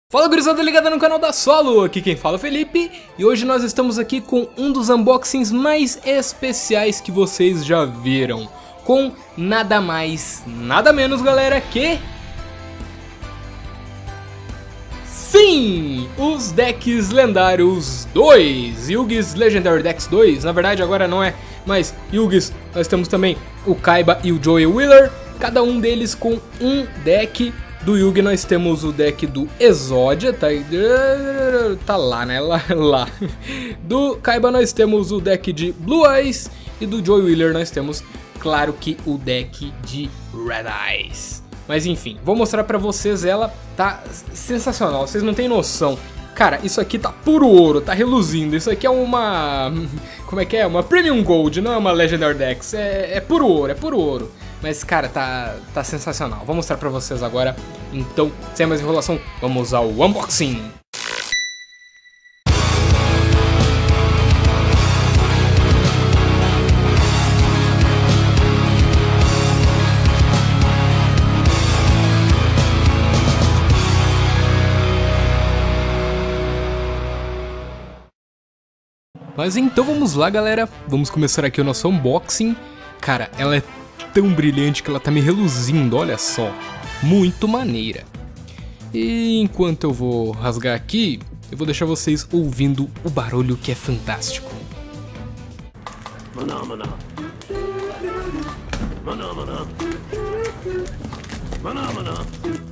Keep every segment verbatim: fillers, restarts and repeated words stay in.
Fala gurizada ligada no canal da Solo, aqui quem fala é o Felipe e hoje nós estamos aqui com um dos unboxings mais especiais que vocês já viram, com nada mais, nada menos galera que... Sim! Os decks lendários dois, Yugi's Legendary Decks dois, na verdade agora não é mais Yugi's, nós temos também o Kaiba e o Joey Wheeler, cada um deles com um deck. Do Yugi nós temos o deck do Exodia, tá, tá lá né, lá, lá. Do Kaiba nós temos o deck de Blue Eyes e do Joey Wheeler nós temos, claro que o deck de Red Eyes. Mas enfim, vou mostrar pra vocês, ela tá sensacional, vocês não tem noção. Cara, isso aqui tá puro ouro, tá reluzindo, isso aqui é uma... Como é que é? Uma Premium Gold, não é uma Legendary Dex, é, é puro ouro, é puro ouro. Mas cara, tá, tá sensacional, vou mostrar pra vocês agora, então, sem mais enrolação, vamos ao unboxing! Mas então vamos lá galera, vamos começar aqui o nosso unboxing. Cara, ela é tão brilhante que ela tá me reluzindo, olha só, muito maneira. E enquanto eu vou rasgar aqui, eu vou deixar vocês ouvindo o barulho que é fantástico. Maná, maná. Maná, maná. Maná, maná.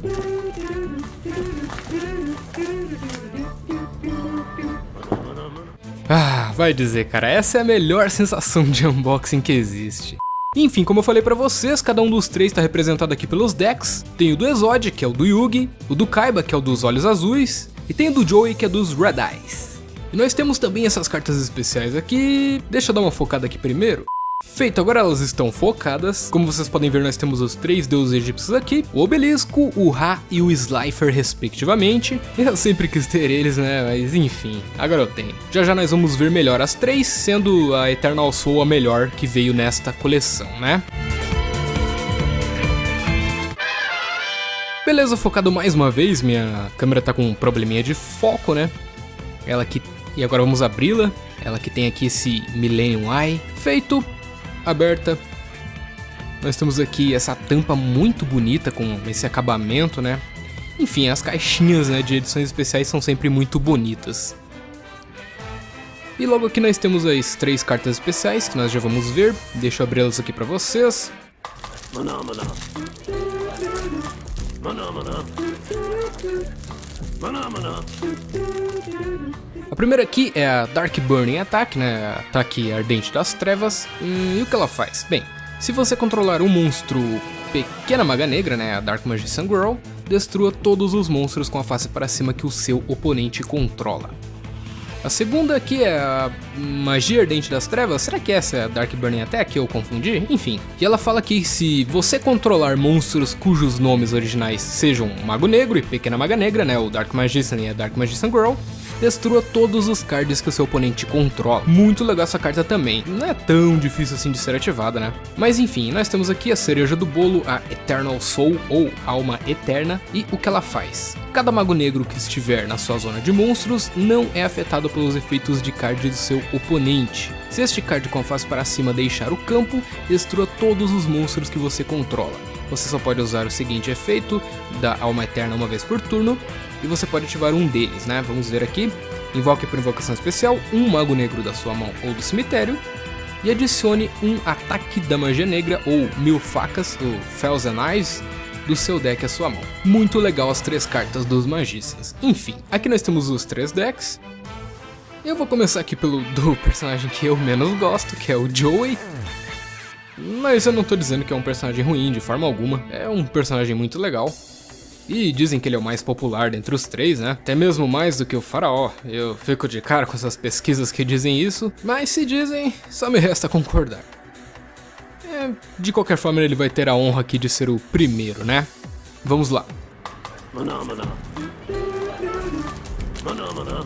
Ah, vai dizer cara, essa é a melhor sensação de unboxing que existe. Enfim, como eu falei pra vocês, cada um dos três está representado aqui pelos decks. Tem o do Exodia, que é o do Yugi, o do Kaiba, que é o dos Olhos Azuis, e tem o do Joey, que é dos Red Eyes. E nós temos também essas cartas especiais aqui, deixa eu dar uma focada aqui primeiro. Feito, agora elas estão focadas. Como vocês podem ver, nós temos os três deuses egípcios aqui, o Obelisco, o Ra e o Slifer respectivamente. Eu sempre quis ter eles, né, mas enfim, agora eu tenho. Já já nós vamos ver melhor as três, sendo a Eternal Soul a melhor que veio nesta coleção, né? Beleza, focado mais uma vez, minha câmera tá com um probleminha de foco, né? Ela aqui, e agora vamos abri-la. Ela que tem aqui esse Millennium Eye. Feito. Aberta. Nós temos aqui essa tampa muito bonita com esse acabamento, né? Enfim, as caixinhas, né, de edições especiais são sempre muito bonitas. E logo aqui nós temos as três cartas especiais que nós já vamos ver. Deixa eu abri-las aqui pra vocês. Maná, maná. Maná, maná. Maná, maná. A primeira aqui é a Dark Burning Attack, né, ataque ardente das trevas. Hum, e o que ela faz? Bem, se você controlar um monstro Pequena Maga Negra, né, a Dark Magician Girl, destrua todos os monstros com a face para cima que o seu oponente controla. A segunda aqui é a Magia Ardente das Trevas. Será que essa é a Dark Burning Attack? Eu confundi? Enfim. E ela fala que se você controlar monstros cujos nomes originais sejam Mago Negro e Pequena Maga Negra, né, o Dark Magician e a Dark Magician Girl, destrua todos os cards que o seu oponente controla. Muito legal essa carta também. Não é tão difícil assim de ser ativada, né? Mas enfim, nós temos aqui a cereja do bolo, a Eternal Soul, ou Alma Eterna, e o que ela faz. Cada mago negro que estiver na sua zona de monstros não é afetado pelos efeitos de card do seu oponente. Se este card com a face para cima deixar o campo, destrua todos os monstros que você controla. Você só pode usar o seguinte efeito da Alma Eterna uma vez por turno, e você pode ativar um deles, né? Vamos ver aqui. Invoque por invocação especial um mago negro da sua mão ou do cemitério, e adicione um ataque da magia negra ou mil facas, ou Fells and Eyes, do seu deck à sua mão. Muito legal as três cartas dos Magicians. Enfim, aqui nós temos os três decks. Eu vou começar aqui pelo do personagem que eu menos gosto, que é o Joey. Mas eu não tô dizendo que é um personagem ruim de forma alguma, é um personagem muito legal. E dizem que ele é o mais popular dentre os três, né? Até mesmo mais do que o Faraó. Eu fico de cara com essas pesquisas que dizem isso, mas se dizem, só me resta concordar. É, de qualquer forma ele vai ter a honra aqui de ser o primeiro, né? Vamos lá. Maná, maná. Maná, maná.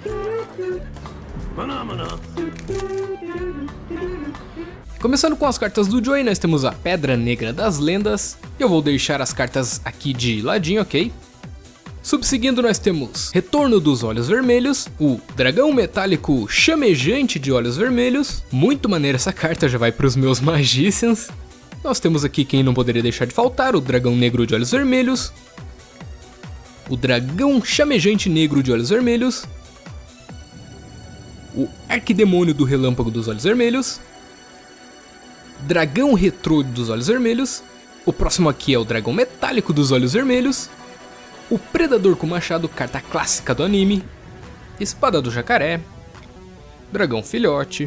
Maná, maná. Começando com as cartas do Joey, nós temos a Pedra Negra das Lendas. Eu vou deixar as cartas aqui de ladinho, ok? Subseguindo nós temos Retorno dos Olhos Vermelhos, o Dragão Metálico Chamejante de Olhos Vermelhos. Muito maneira essa carta, já vai para os meus Magicians. Nós temos aqui quem não poderia deixar de faltar, o Dragão Negro de Olhos Vermelhos, o Dragão Chamejante Negro de Olhos Vermelhos, o Arquidemônio do Relâmpago dos Olhos Vermelhos, Dragão Retrô dos Olhos Vermelhos, o próximo aqui é o Dragão Metálico dos Olhos Vermelhos, o Predador com Machado, carta clássica do anime, Espada do Jacaré, Dragão Filhote,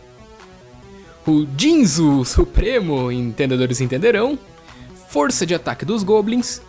o Jinzu Supremo, entendedores entenderão, Força de Ataque dos Goblins,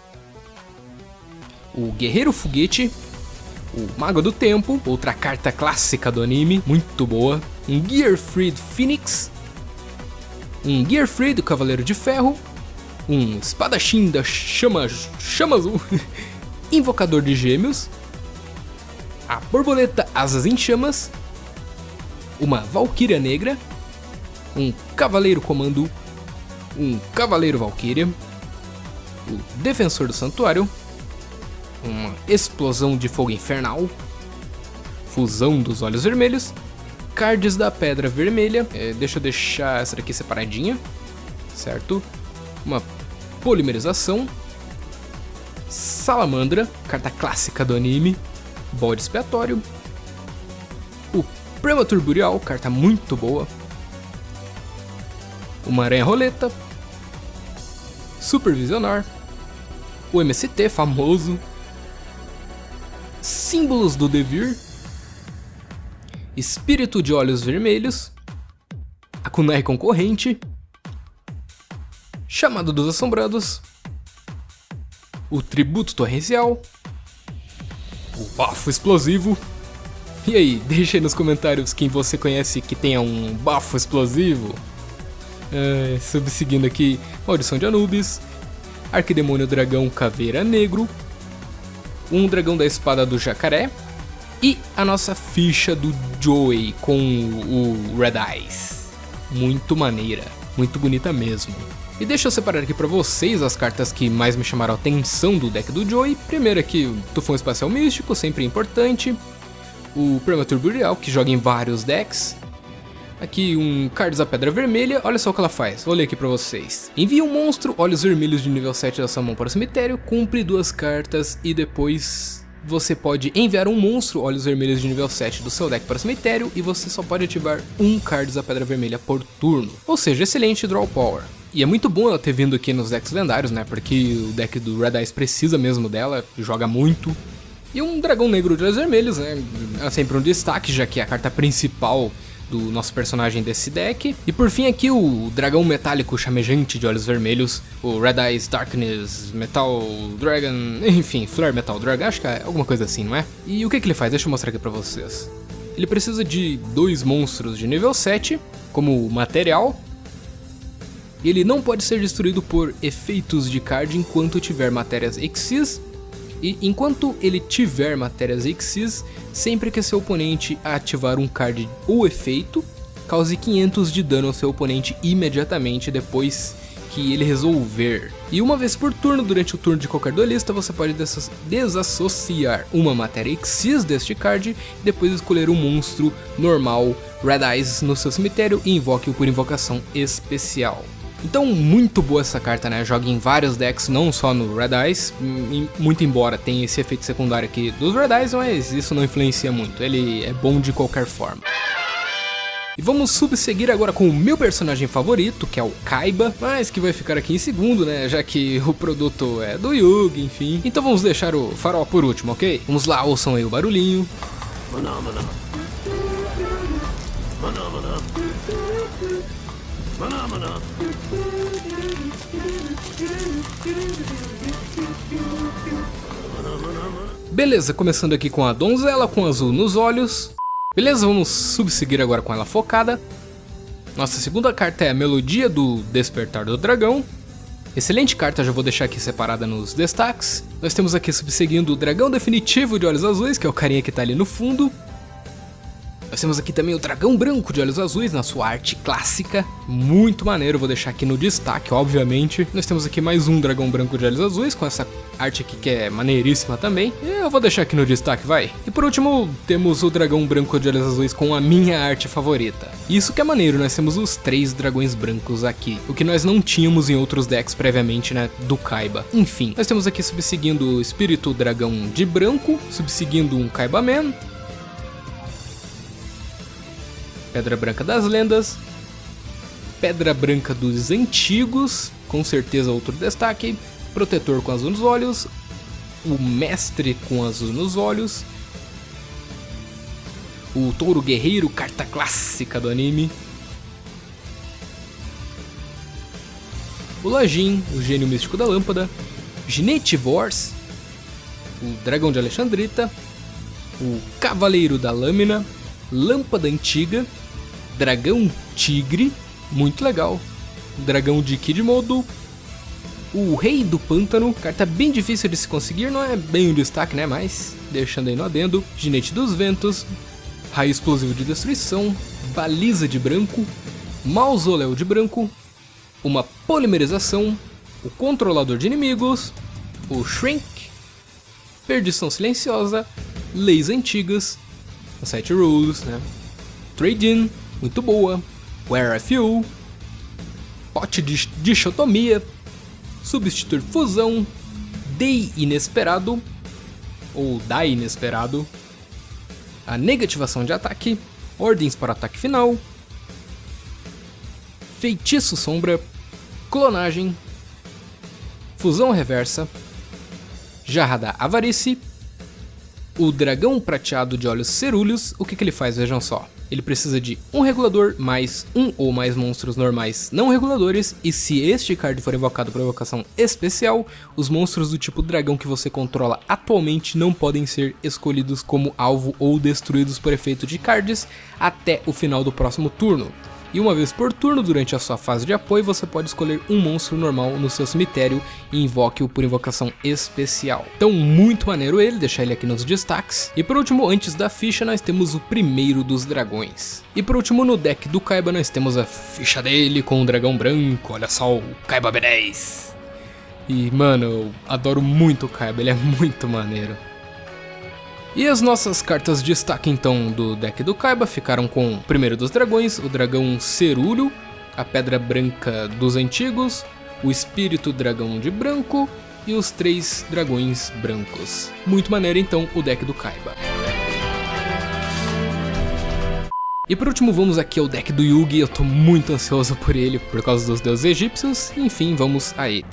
o Guerreiro Foguete, o Mago do Tempo, outra carta clássica do anime, muito boa, um Gearfried Phoenix, um Gearfried Cavaleiro de Ferro, um Espadachim da Chama, Chama Azul, Invocador de Gêmeos, a Borboleta Asas em Chamas, uma Valquíria Negra, um Cavaleiro Comando, um Cavaleiro Valquíria, o Defensor do Santuário, uma Explosão de Fogo Infernal, Fusão dos Olhos Vermelhos, Cards da Pedra Vermelha, é, deixa eu deixar essa daqui separadinha, certo? Uma Polimerização, Salamandra, carta clássica do anime, Bode Expiatório, o Premature Burial, carta muito boa, uma Aranha Roleta, Supervisionar, o M S T famoso, Símbolos do Devir, Espírito de Olhos Vermelhos, a Kunai Concorrente, Chamado dos Assombrados, o Tributo Torrencial, o Bafo Explosivo. E aí, deixa aí nos comentários quem você conhece que tenha um bafo explosivo. É, subseguindo aqui, Maldição de Anubis, Arquidemônio Dragão Caveira Negro, um Dragão da Espada do Jacaré e a nossa ficha do Joey com o Red Eyes. Muito maneira, muito bonita mesmo. E deixa eu separar aqui pra vocês as cartas que mais me chamaram a atenção do deck do Joey. Primeiro aqui o Tufão Espacial Místico, sempre importante. O Premature Burial, que joga em vários decks. Aqui um Cards da Pedra Vermelha, olha só o que ela faz, vou ler aqui pra vocês. Envia um monstro, Olhos Vermelhos de nível sete da sua mão para o cemitério, cumpre duas cartas e depois você pode enviar um monstro, Olhos Vermelhos de nível sete do seu deck para o cemitério e você só pode ativar um Cards da Pedra Vermelha por turno. Ou seja, excelente draw power. E é muito bom ela ter vindo aqui nos decks lendários, né, porque o deck do Red Eyes precisa mesmo dela, joga muito. E um Dragão Negro de Olhos Vermelhos, né, é sempre um destaque, já que é a carta principal do nosso personagem desse deck. E por fim aqui o Dragão Metálico Chamejante de Olhos Vermelhos, o Red Eyes Darkness Metal Dragon, enfim, Flare Metal Dragon, acho que é alguma coisa assim, não é? E o que que ele faz? Deixa eu mostrar aqui pra vocês. Ele precisa de dois monstros de nível sete como material. E ele não pode ser destruído por efeitos de card enquanto tiver matérias Xyz. E enquanto ele tiver matérias Xyz, sempre que seu oponente ativar um card ou efeito, cause quinhentos de dano ao seu oponente imediatamente depois que ele resolver. E uma vez por turno, durante o turno de qualquer duelista, você pode desassociar uma matéria Xyz deste card e depois escolher um monstro normal Red Eyes no seu cemitério e invoque-o por invocação especial. Então, muito boa essa carta, né? Joga em vários decks, não só no Red Eyes, muito embora tenha esse efeito secundário aqui dos Red Eyes, mas isso não influencia muito, ele é bom de qualquer forma. E vamos subseguir agora com o meu personagem favorito, que é o Kaiba, mas que vai ficar aqui em segundo, né? Já que o produto é do Yugi, enfim. Então vamos deixar o Farol por último, ok? Vamos lá, ouçam aí o barulhinho. Manamana. Manamana. Manamana. Beleza, começando aqui com a donzela com azul nos olhos. Beleza, vamos subseguir agora com ela focada. Nossa segunda carta é a Melodia do Despertar do Dragão. Excelente carta, já vou deixar aqui separada nos destaques. Nós temos aqui subseguindo o Dragão Definitivo de Olhos Azuis, que é o carinha que tá ali no fundo. Nós temos aqui também o dragão branco de olhos azuis na sua arte clássica, muito maneiro, vou deixar aqui no destaque, obviamente. Nós temos aqui mais um dragão branco de olhos azuis com essa arte aqui que é maneiríssima também, e eu vou deixar aqui no destaque, vai. E por último, temos o dragão branco de olhos azuis com a minha arte favorita. Isso que é maneiro, nós temos os três dragões brancos aqui, o que nós não tínhamos em outros decks previamente, né, do Kaiba. Enfim, nós temos aqui subseguindo o espírito dragão de branco, subseguindo um Kaiba Man, Pedra Branca das Lendas, Pedra Branca dos Antigos, com certeza outro destaque, Protetor com azul nos olhos, o Mestre com azul nos olhos, o Touro Guerreiro, carta clássica do anime, o Lajin, o Gênio Místico da Lâmpada, Ginetivores, o Dragão de Alexandrita, o Cavaleiro da Lâmina, Lâmpada Antiga, Dragão Tigre, muito legal, Dragão de Kidmodo, o Rei do Pântano, carta bem difícil de se conseguir, não é bem um destaque, né, mas deixando aí no adendo, Ginete dos Ventos, Raio Explosivo de Destruição, Baliza de Branco, Mausoléu de Branco, uma Polimerização, o Controlador de Inimigos, o Shrink, Perdição Silenciosa, Leis Antigas, os Sete Rules, né, Trade-in, muito boa, Where I Feel, Pote de Dichotomia, Substituir Fusão, Dei Inesperado, ou Dai Inesperado, a Negativação de Ataque, Ordens para Ataque Final, Feitiço Sombra, Clonagem, Fusão Reversa, Jarra da Avarice, o Dragão Prateado de Olhos Cerúleos, o que, que ele faz, vejam só. Ele precisa de um regulador mais um ou mais monstros normais não reguladores, e se este card for invocado por invocação especial, os monstros do tipo dragão que você controla atualmente não podem ser escolhidos como alvo ou destruídos por efeito de cards até o final do próximo turno. E uma vez por turno, durante a sua fase de apoio, você pode escolher um monstro normal no seu cemitério e invoque-o por invocação especial. Então, muito maneiro ele, deixar ele aqui nos destaques. E por último, antes da ficha, nós temos o primeiro dos dragões. E por último, no deck do Kaiba, nós temos a ficha dele com o dragão branco, olha só, o Kaiba B dez. E, mano, eu adoro muito o Kaiba, ele é muito maneiro. E as nossas cartas de destaque então do deck do Kaiba ficaram com o primeiro dos dragões, o dragão Cerúleo, a Pedra Branca dos Antigos, o Espírito Dragão de Branco e os três dragões brancos. Muito maneiro então o deck do Kaiba. E por último vamos aqui ao deck do Yugi, eu tô muito ansioso por ele por causa dos deuses egípcios, enfim, vamos a ele.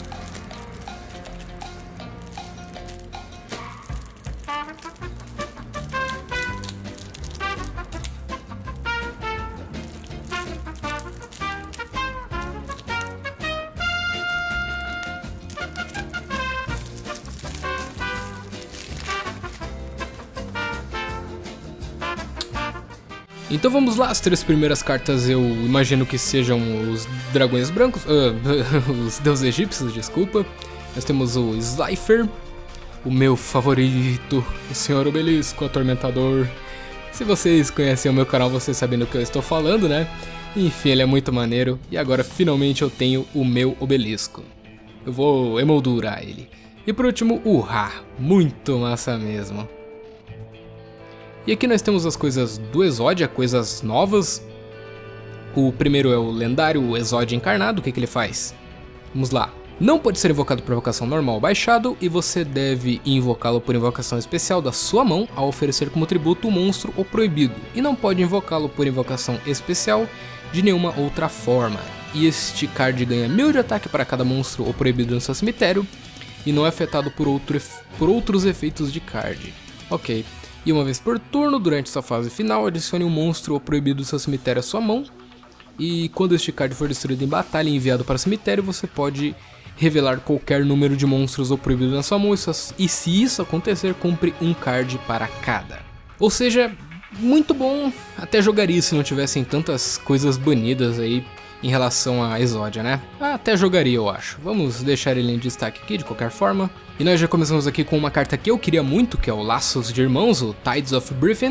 Então vamos lá, as três primeiras cartas eu imagino que sejam os dragões brancos, uh, os deuses egípcios, desculpa. Nós temos o Slifer, o meu favorito, o Senhor Obelisco, Atormentador. Se vocês conhecem o meu canal, vocês sabem do que eu estou falando, né? Enfim, ele é muito maneiro e agora finalmente eu tenho o meu Obelisco. Eu vou emoldurar ele. E por último, o Ra, muito massa mesmo. E aqui nós temos as coisas do Exódia, coisas novas. O primeiro é o lendário Exódia encarnado, o que, que ele faz? Vamos lá. Não pode ser invocado por invocação normal ou baixado, e você deve invocá-lo por invocação especial da sua mão ao oferecer como tributo o monstro ou proibido, e não pode invocá-lo por invocação especial de nenhuma outra forma. E este card ganha mil de ataque para cada monstro ou proibido no seu cemitério, e não é afetado por, outro, por outros efeitos de card. Ok. E uma vez por turno, durante sua fase final, adicione um monstro ou proibido do seu cemitério à sua mão. E quando este card for destruído em batalha e enviado para o cemitério, você pode revelar qualquer número de monstros ou proibidos na sua mão. E se isso acontecer, compre um card para cada. Ou seja, muito bom, até jogaria se não tivessem tantas coisas banidas aí em relação a Exódia, né? Até jogaria, eu acho. Vamos deixar ele em destaque aqui de qualquer forma. E nós já começamos aqui com uma carta que eu queria muito, que é o Laços de Irmãos, o Tides of Griffin.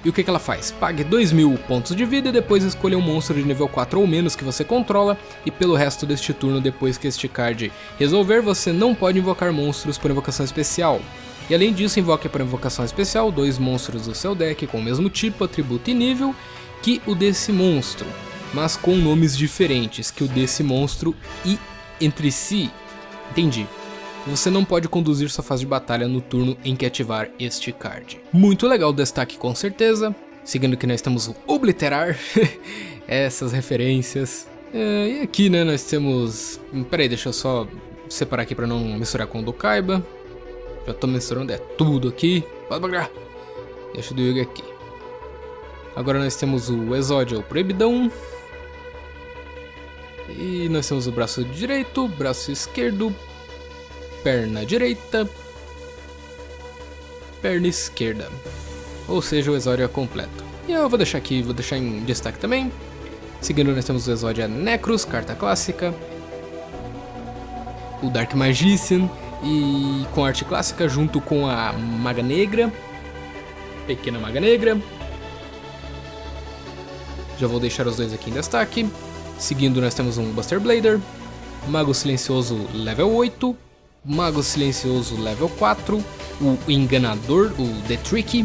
E o que, que ela faz? Pague dois mil pontos de vida e depois escolha um monstro de nível quatro ou menos que você controla, e pelo resto deste turno, depois que este card resolver, você não pode invocar monstros por invocação especial. E além disso, invoque por invocação especial dois monstros do seu deck com o mesmo tipo, atributo e nível que o desse monstro, mas com nomes diferentes que o desse monstro e entre si. Entendi. Você não pode conduzir sua fase de batalha no turno em que ativar este card. Muito legal o destaque, com certeza. Seguindo que nós temos o obliterar essas referências. É, e aqui, né, nós temos... Peraí, deixa eu só separar aqui para não misturar com o do Kaiba. Já tô misturando, é tudo aqui. Pode bagrar. Deixa o do Yugi aqui. Agora nós temos o Exódia, o Proibidão. E nós temos o braço direito, braço esquerdo, perna direita, perna esquerda, ou seja, o Exódia completo. E eu vou deixar aqui, vou deixar em destaque também. Seguindo nós temos o Exódia Necros, carta clássica, o Dark Magician, e com arte clássica junto com a Maga Negra, pequena Maga Negra. Já vou deixar os dois aqui em destaque. Seguindo nós temos um Buster Blader, Mago Silencioso level oito, Mago Silencioso level quatro, o Enganador, o The Tricky,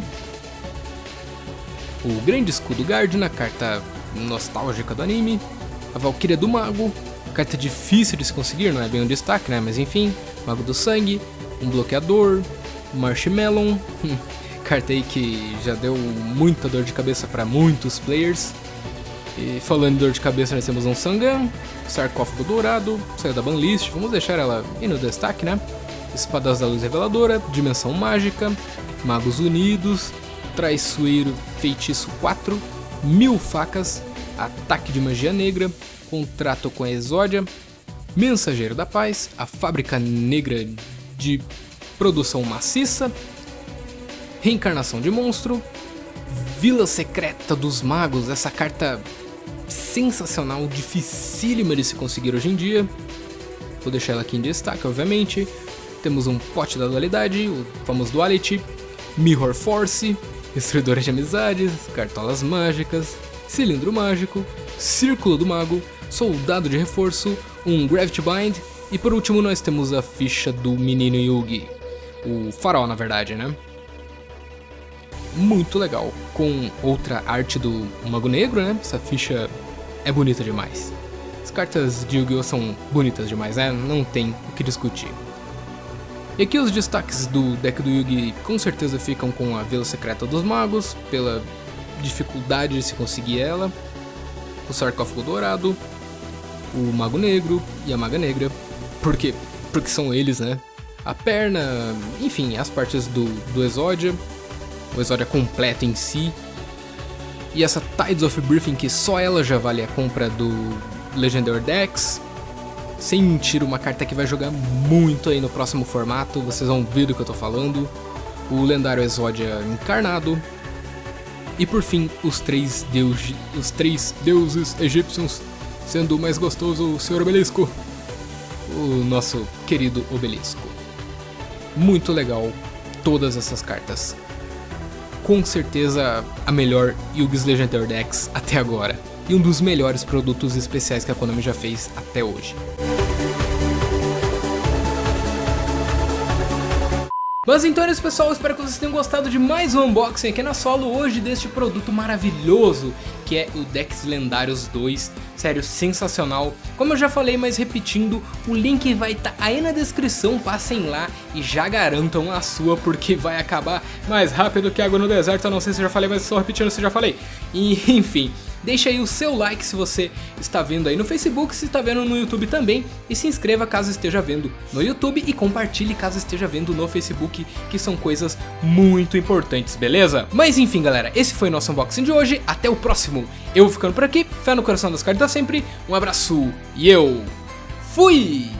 o Grande Escudo Guardian, carta nostálgica do anime, a Valkyria do Mago, carta difícil de se conseguir, não é bem um destaque, né? Mas enfim, Mago do Sangue, um Bloqueador, Marshmallow, carta aí que já deu muita dor de cabeça para muitos players. E falando de dor de cabeça, nós temos um Sangan, Sarcófago Dourado, saiu da banlist, vamos deixar ela aí no destaque, né? Espadas da Luz Reveladora, Dimensão Mágica, Magos Unidos, Traiçoeiro Feitiço quatro, Mil Facas, Ataque de Magia Negra, Contrato com a Exódia, Mensageiro da Paz, a Fábrica Negra de Produção Maciça, Reencarnação de Monstro, Vila Secreta dos Magos, essa carta sensacional, dificílima de se conseguir hoje em dia. Vou deixar ela aqui em destaque, obviamente. Temos um Pote da Dualidade, o famoso Duality, Mirror Force, Destruidora de Amizades, Cartolas Mágicas, Cilindro Mágico, Círculo do Mago, Soldado de Reforço, um Gravity Bind, e por último nós temos a ficha do Menino Yugi, o farol na verdade, né? Muito legal, com outra arte do Mago Negro, né? Essa ficha é bonita demais. As cartas de Yu-Gi-Oh! São bonitas demais, né? Não tem o que discutir. E aqui os destaques do deck do Yugi com certeza ficam com a Vila Secreta dos Magos, pela dificuldade de se conseguir ela, o Sarcófago Dourado, o Mago Negro e a Maga Negra, porque, porque são eles, né? A perna, enfim, as partes do, do Exódia, o Exódia completo em si, e essa Tides of Briefing que só ela já vale a compra do Legendary Decks. Sem mentira, uma carta que vai jogar muito aí no próximo formato, vocês vão ver do que eu tô falando. O lendário Exódia encarnado. E por fim, os três, deus, os três deuses egípcios, sendo o mais gostoso o senhor Obelisco, o nosso querido Obelisco. Muito legal todas essas cartas. Com certeza a melhor Yu-Gi's Legendary Decks até agora. E um dos melhores produtos especiais que a Konami já fez até hoje. Mas então é isso, pessoal, espero que vocês tenham gostado de mais um unboxing aqui na Solo hoje deste produto maravilhoso que é o Decks Lendários dois. Sério, sensacional. Como eu já falei, mas repetindo, o link vai estar tá aí na descrição, passem lá e já garantam a sua, porque vai acabar mais rápido que água no deserto. Eu não sei se eu já falei, mas estou repetindo se eu já falei. E, enfim, deixa aí o seu like se você está vendo aí no Facebook, se está vendo no YouTube também, e se inscreva caso esteja vendo no YouTube e compartilhe caso esteja vendo no Facebook, que são coisas muito importantes, beleza? Mas enfim, galera, esse foi o nosso unboxing de hoje, até o próximo. Eu vou ficando por aqui, fé no coração das cartas sempre, um abraço e eu fui!